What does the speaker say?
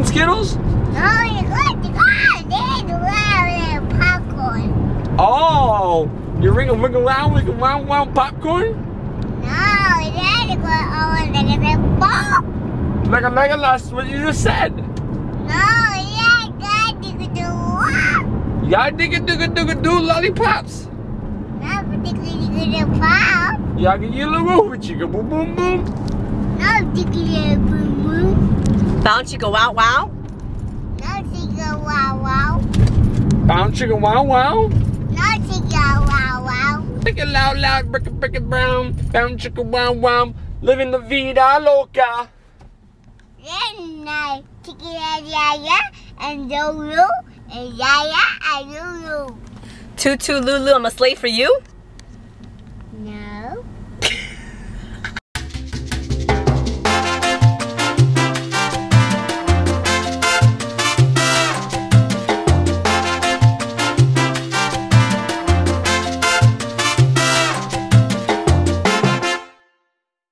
Skittles? No, you got popcorn. Oh, you ring a wiggle wow popcorn? No, you got pop. Mega, that's what you just said. No, yeah, got do what? Y'all do lollipops. Not particularly pop. Y'all get your little with you go boom boom boom. Not particularly boom boom. Bounce chicka wow wow. Not particularly wow wow. Bound chicken wow wow. Not particularly wow wow. Break it loud, break it brown. Bound chicken wow wow. Living the vida loca. Then I Yaya and Lulu and Yaya and Lulu. Tutu Lulu, I'm a slave for you.